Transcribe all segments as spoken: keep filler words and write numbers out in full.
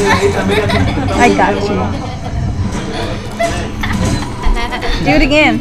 I got you. Do it again.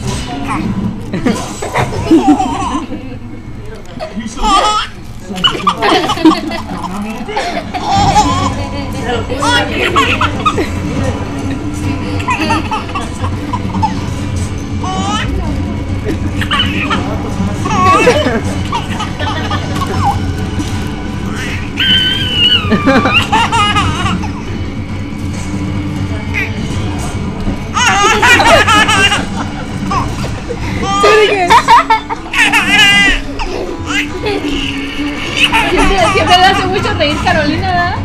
Do it again. Siempre, siempre le hace mucho reír Carolina, ¿verdad?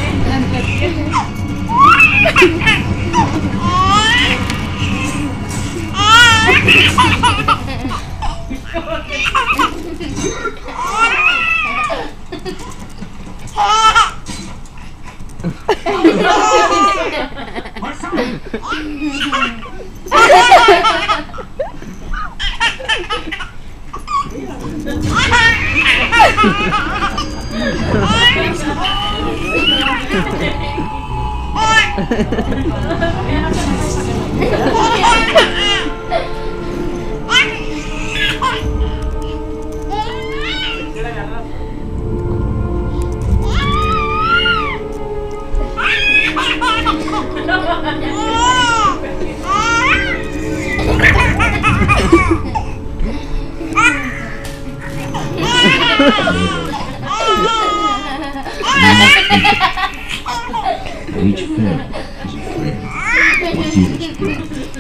Each friend is a friend, or dearest brother.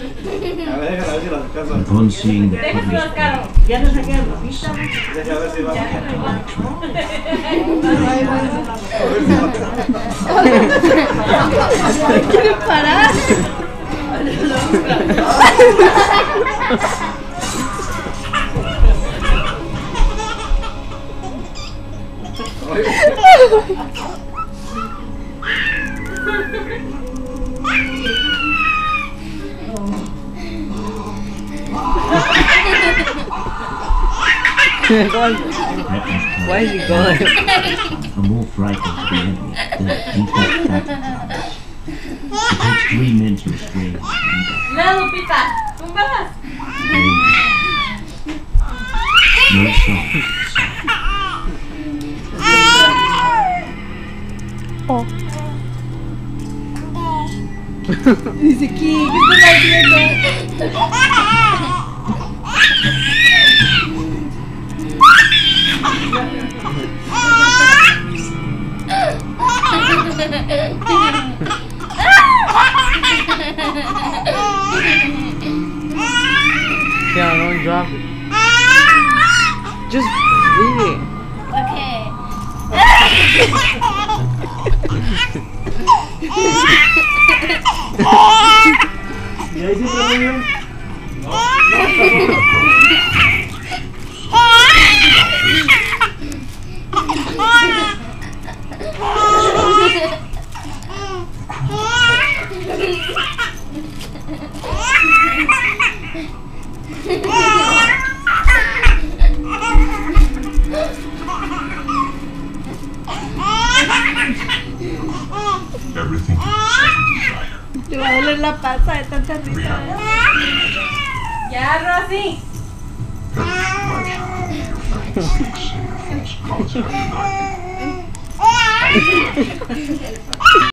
Upon seeing the published book, ¿Quiere parar? Why is he going? I'm more frightened to the enemy than a default battle. It takes three men to restrain his anger. No, Lupita, túmbalas. No song. Oh. Dice, ¿qué? ¿Qué estás haciendo? Yeah, don't drop it. Just leave it. Okay. ¿Y ahí siempre muy bien? Everything you desire. Te va a doler la panza de tanta risa. Ya, Rosy. My child, your friend speaks. It's cause of